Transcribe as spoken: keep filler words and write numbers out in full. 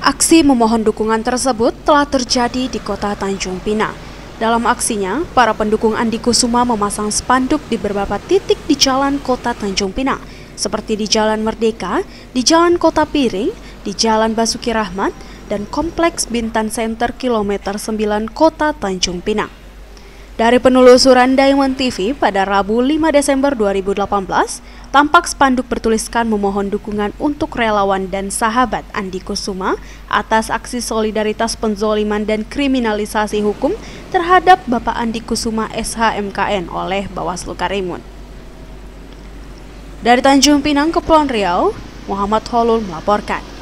Aksi memohon dukungan tersebut telah terjadi di kota Tanjung Pinang. Dalam aksinya, para pendukung Andi Kusuma memasang spanduk di beberapa titik di jalan kota Tanjung Pinang, seperti di Jalan Merdeka, di Jalan Kota Piring, di Jalan Basuki Rahmat, dan Kompleks Bintan Center Kilometer sembilan Kota Tanjung Pinang. Dari penelusuran Diamond T V pada Rabu lima Desember dua ribu delapan belas, tampak spanduk bertuliskan memohon dukungan untuk relawan dan sahabat Andi Kusuma atas aksi solidaritas penzoliman dan kriminalisasi hukum terhadap Bapak Andi Kusuma S H M K N oleh Bawaslu Karimun. Dari Tanjung Pinang, Kepulauan Riau, Muhammad Holul melaporkan.